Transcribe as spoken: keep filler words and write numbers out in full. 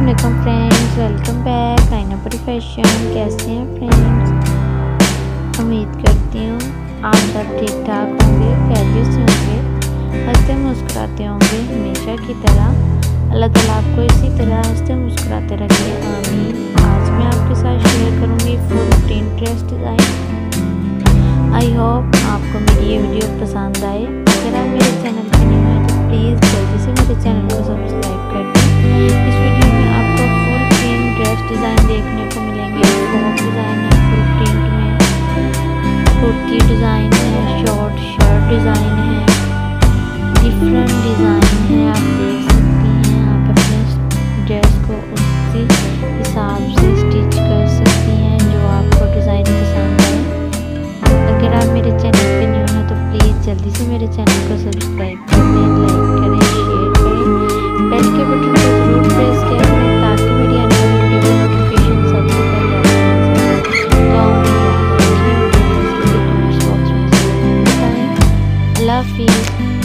अस्सलामुअलैकुम friends, welcome back Ainapuri fashion. कैसे हैं फ्रेंड्स? उम्मीद करती हूँ आप सब ठीक ठाक होंगे, खैरियत से होंगे, हंसते मुस्कुराते होंगे हमेशा की तरह। अल्लाह ताला आपको इसी तरह हंसते मुस्कुराते रखे, आमीन। आज मैं आपके साथ शेयर करूँगी full print dress design. I hope आपको मेरी ये वीडियो पसंद आए। अगर आप मेरे चैनल पर न्यू हैं तो प्लीज़ जल्दी से मेरे चैनल को सब्सक्राइब कर दें। इस वीडियो में आपको फुल प्रिंट ड्रेस डिज़ाइन देखने को मिलेंगे। फ्रॉक डिज़ाइन है, फुल प्रिंट में कुर्ती डिज़ाइन है, शॉर्ट शर्ट डिज़ाइन है, डिफरेंट डिज़ाइन है। आप देख सकती हैं, आप अपने ड्रेस को उसी हिसाब से स्टिच कर सकती हैं जो आपको डिज़ाइन पसंद है। अगर आप मेरे चैनल पे न्यू हैं तो प्लीज़ जल्दी से मेरे चैनल को सब्सक्राइब कर दें, लाइक करें, शेयर करें, बेल के बटन को जरूर प्रेस करें ताकि मेरी आने वाली वीडियो की नोटिफिकेशन सबसे पहले आपको मिल जाए। तो कमेंट्स बॉक्स में बताएं। अल्लाह हाफिज़।